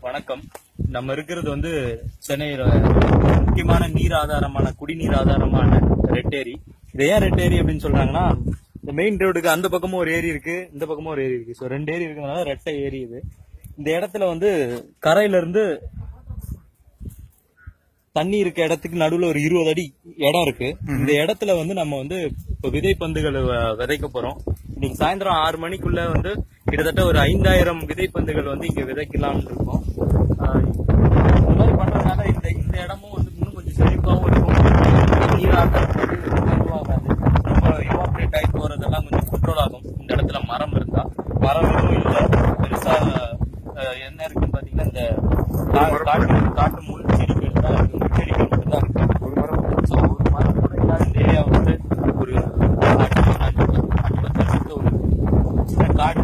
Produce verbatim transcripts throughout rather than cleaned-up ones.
வணக்கம். நம்ம இருக்கிறது வந்து சென்னையில முக்கியமான நீர் ஆதாரமான குடிநீர் ஆதாரமான ரெட்டேரி. இது ஏன் ரெட்டேரி அப்படின்னு சொல்றாங்கன்னா, இந்த மெயின் ரோடுக்கு அந்த பக்கமும் ஒரு ஏரி இருக்கு, இந்த பக்கமும் ஒரு ஏரி இருக்கு. ஸோ ரெண்டு ஏரி இருக்கிறதுனால ரெட்டை ஏரி இது. இந்த இடத்துல வந்து கரையில இருந்து தண்ணி இருக்க இடத்துக்கு நடுவுல ஒரு இருபது அடி இடம் இருக்கு. இந்த இடத்துல வந்து நம்ம வந்து இப்ப விதை பந்துகளை விதைக்க போறோம். இன்னைக்கு சாயந்தரம் ஆறு மணிக்குள்ள வந்து கிட்டத்தட்ட ஒரு ஐந்தாயிரம் விதை பந்துகள் வந்து இங்க விதைக்கலாம்னு இருக்கோம். இந்த மாதிரி பண்றதுனால இந்த இந்த இடமும் வந்து இன்னும் கொஞ்சம் செழிப்பாகவும் இருக்கும். நீர் ஆட்டம் உருவாகாது, ரொம்ப இவாபரேட் ஆகி போறதெல்லாம் கொஞ்சம் கண்ட்ரோல் ஆகும். இந்த இடத்துல மரம் இருந்தா, மரம் எதுவும் இல்லை, பெருசா என்ன இருக்குன்னு பாத்தீங்கன்னா இந்த காட்டு காட்டு முள் செடிகள் தான் இருக்கு. முள் செடிகள் மட்டும் தான் இருக்கு. ஒரு மரம் ஒரு மரம் கூட இல்லாத இந்த ஏரியா வந்து ஒரு ஒரு காடு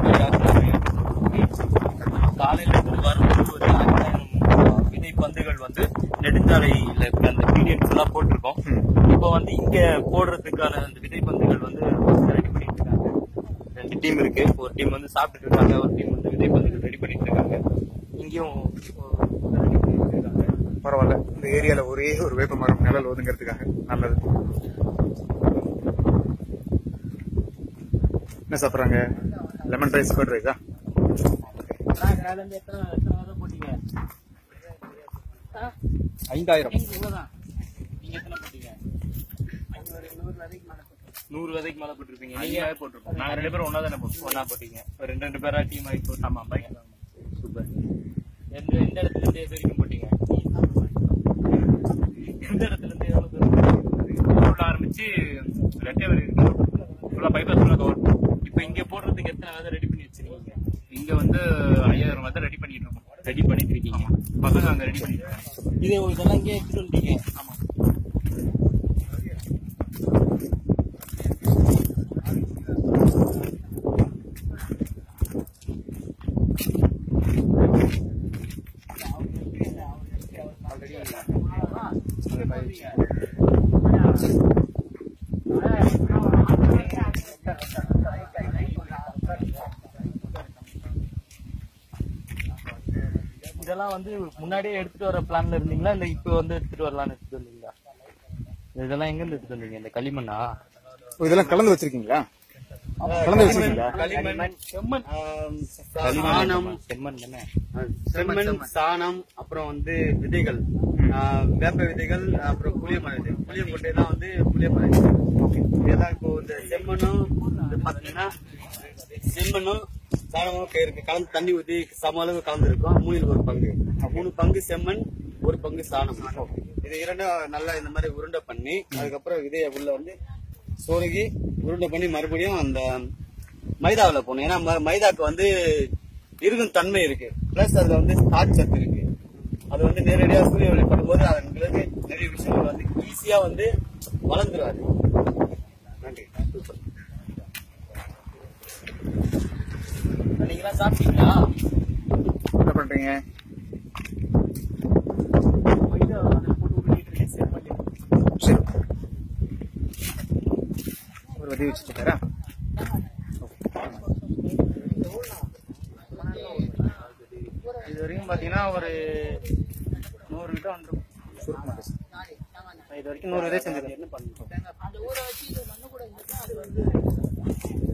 காலையில இருந்து வரும்போது ஒரு ஆயிரம் விதை பந்துகள் வந்து நெடுஞ்சாலையில இருக்க அந்த பீரியட் ஃபுல்லா போட்டிருக்கோம். இப்போ வந்து இங்க போடுறதுக்கான அந்த விதை பந்துகள் வந்து ரெடி பண்ணிட்டு இருக்காங்க. ரெண்டு டீம் இருக்கு. ஒரு டீம் வந்து சாப்பிட்டுட்டு இருக்காங்க, ஒரு டீம் வந்து விதை பந்துகள் ரெடி பண்ணிட்டு இருக்காங்க. இங்கேயும் ரெடி பண்ணிட்டு இருக்காங்க. பரவாயில்ல, இந்த ஏரியால ஒரே ஒரு வேப்ப மரம் நிழல் ஒதுங்கிறதுக்காக நல்லது. என்ன சாப்பிட்றாங்க? லெமன் ரைஸ், கர்ட் ரைஸா? ஐந்தாயிரம். நீங்க எத்தனை போட்டீங்க? நூறு விதைக்கு மேல போட்டிருப்பீங்க. நீங்க போட்டிருப்போம். நாங்க ரெண்டு பேரும் ஒன்னா தானே போட்டோம். ஒன்னா போட்டீங்க. ரெண்டு ரெண்டு பேரா டீம் ஆகி போட்டு. ஆமா, பைக். சூப்பர். எந்த எந்த இடத்துல இருந்து எது வரைக்கும் போட்டீங்க? எந்த இடத்துல இருந்து எவ்வளவு தூரம் ஆரம்பிச்சு ரெட்டை வரைக்கும் ஃபுல்லா பைபாஸ் ஃபுல்லா கவர். இப்ப இங்க போடுறதுக்கு எத்தனை விதை ரெடி பண்ணி வச்சிருக்கீங்க? இங்க வந்து ஐயாயிரம் விதை ரெடி பண்ணிட்டு இருக்கோம். ரெடி பண்ணிட்டு இருக்கீங்க. பசங்க அங்க ரெடி பண்ணிட்டு இருக்காங்க. இது இதெல்லாம் இங்கே எடுத்துட்டு வந்துட்டீங்க? ஆமா. இதெல்லாம் வந்து முன்னாடியே எடுத்துட்டு வர பிளான்ல இருந்தீங்களா, இல்ல இப்ப வந்து எடுத்துட்டு வரலாம்னு எடுத்துட்டு வந்தீங்களா? இதெல்லாம் எங்க இருந்து எடுத்துட்டு வந்தீங்க? இந்த களிமண்ணா? இதெல்லாம் கலந்து வச்சிருக்கீங்களா? கலந்து வச்சிருக்கீங்களா? களிமண், செம்மண், சாணம், செம்மண் தானே? செம்மண், சாணம், அப்புறம் வந்து விதைகள், வேப்ப விதைகள், அப்புறம் புளியமர விதை. புளிய கொட்டை தான் வந்து புளியமர விதை. இதெல்லாம் இப்போ இந்த செம்மண்ணும் பாத்தீங்கன்னா செம்மண்ணும் சாணமும் கலந்து தண்ணி ஊற்றி சம அளவு கலந்து இருக்கும். மூணில் ஒரு பங்கு, மூணு பங்கு செம்மண், ஒரு பங்கு சாணம். இது இரண்டும் நல்லா இந்த மாதிரி உருண்டை பண்ணி அதுக்கப்புறம் விதைய உள்ள வந்து சொருகி உருண்டை பண்ணி மறுபடியும் அந்த மைதாவில் போகணும். ஏன்னா மைதாக்கு வந்து இருக்கும் தன்மை இருக்கு, பிளஸ் அதுல வந்து ஸ்டார்ச் சத்து இருக்கு. அது வந்து நேரடியாக சூரிய ஒளி படும்போது அதன் பிறகு நிறைய விஷயங்கள் வந்து ஈஸியா வந்து வளர்ந்துருவாரு. நன்றி. சூப்பர். நீங்களா சாப்பிட்டீங்களா? என்ன பண்றீங்க? சரி, ஒரு வதி வச்சுட்டாரா? இது வரைக்கும் பாத்தீங்கன்னா ஒரு நூறு கிட்ட வந்துடும். இது வரைக்கும் நூறு விதை செஞ்சிருக்கேன். என்ன பண்ணுறோம்?